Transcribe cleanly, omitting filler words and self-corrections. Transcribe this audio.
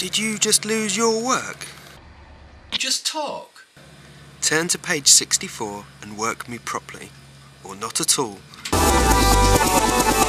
Did you just lose your work? Just talk. Turn to page 64 and work me properly, or not at all.